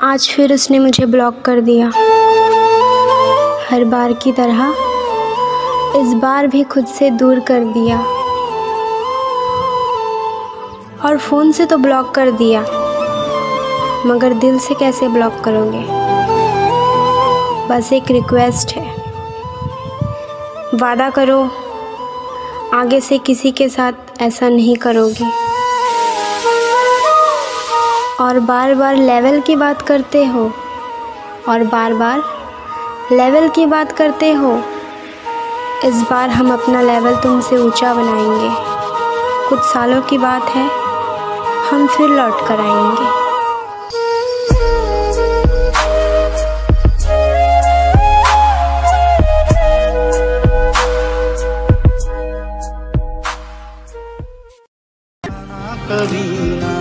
आज फिर उसने मुझे ब्लॉक कर दिया। हर बार की तरह इस बार भी खुद से दूर कर दिया। और फ़ोन से तो ब्लॉक कर दिया, मगर दिल से कैसे ब्लॉक करोगे। बस एक रिक्वेस्ट है, वादा करो आगे से किसी के साथ ऐसा नहीं करोगे। और बार बार लेवल की बात करते हो, और बार बार लेवल की बात करते हो। इस बार हम अपना लेवल तुमसे ऊंचा बनाएंगे। कुछ सालों की बात है, हम फिर लौट कर आएंगे। कभी ना